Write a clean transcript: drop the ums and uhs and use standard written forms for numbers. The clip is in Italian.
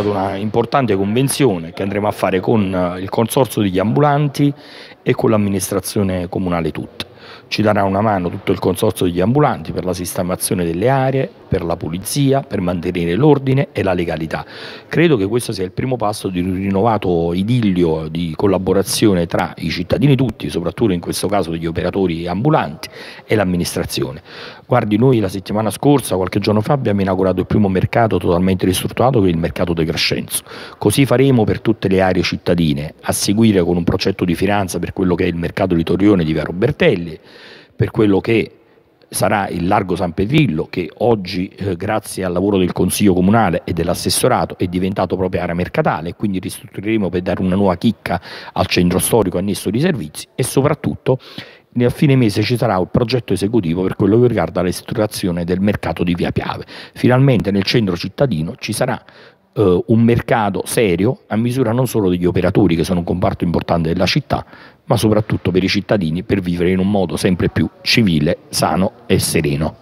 stipulato una importante convenzione che andremo a fare con il consorzio degli ambulanti e con l'amministrazione comunale tutta. Ci darà una mano tutto il consorzio degli ambulanti per la sistemazione delle aree, per la pulizia, per mantenere l'ordine e la legalità. Credo che questo sia il primo passo di un rinnovato idillio di collaborazione tra i cittadini tutti, soprattutto in questo caso degli operatori ambulanti e l'amministrazione. Guardi, noi la settimana scorsa, qualche giorno fa, abbiamo inaugurato il primo mercato totalmente ristrutturato, che è il mercato di Crescenzo. Così faremo per tutte le aree cittadine, a seguire con un progetto di finanza per quello che è il mercato di Torrione di Via Robertelli, per quello che sarà il Largo San Pedrillo, che oggi grazie al lavoro del Consiglio Comunale e dell'assessorato è diventato proprio area mercatale, e quindi ristruttureremo per dare una nuova chicca al centro storico annesso di servizi, e soprattutto a fine mese ci sarà un progetto esecutivo per quello che riguarda la ristrutturazione del mercato di Via Piave. Finalmente nel centro cittadino ci sarà un mercato serio, a misura non solo degli operatori, che sono un comparto importante della città, ma soprattutto per i cittadini, per vivere in un modo sempre più civile, sano e sereno.